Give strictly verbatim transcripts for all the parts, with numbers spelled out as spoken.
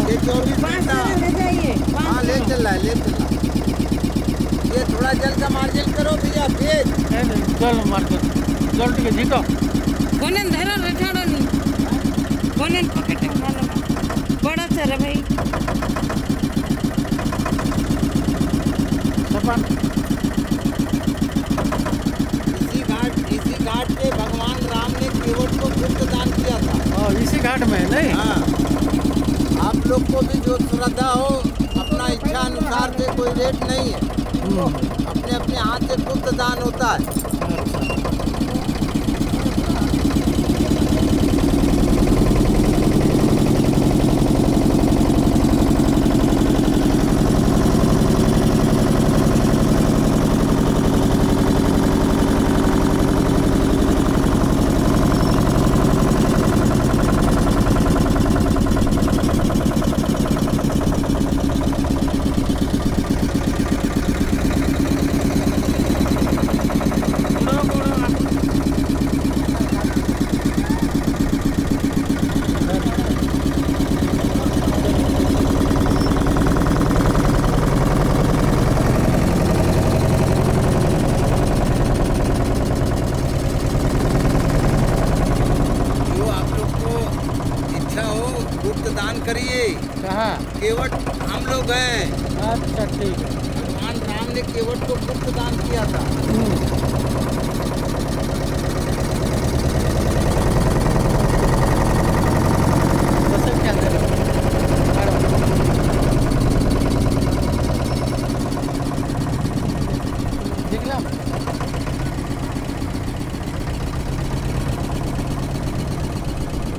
ये चौबीस पाँच घंटा। किलो ले जाइए। हाँ ले चल रहा है, ले चल रहा है। ये थोड़ा जल का मार्जिन करो भैया, तेज जल मार्केट जल टिके झीको कोने धरो रठाड़ो नी कोने पॉकेट में डालो बड़ा सर है भाई। सपान इसी घाट इसी घाट पे भगवान राम ने केवट को गुप्त दान किया था। और इसी घाट में नहीं। हाँ, आप लोग को भी जो श्रद्धा हो, अपना इच्छा अनुसार से कोई रेट नहीं है, अपने अपने हाथ से गुप्त दान होता है। गुप्त दान करिए। कहाँ? केवट हम लोग हैं। अच्छा ठीक है। भगवान राम ने केवट को गुप्त दान किया था। क्या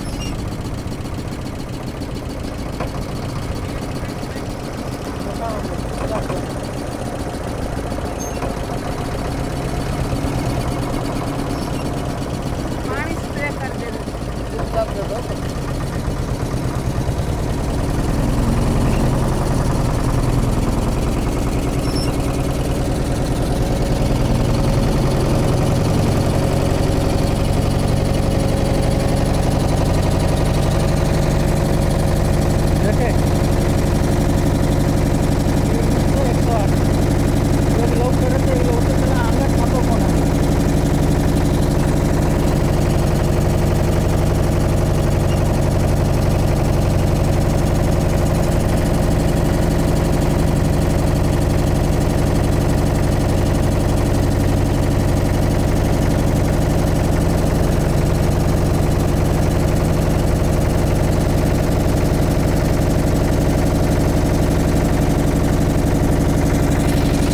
दिखला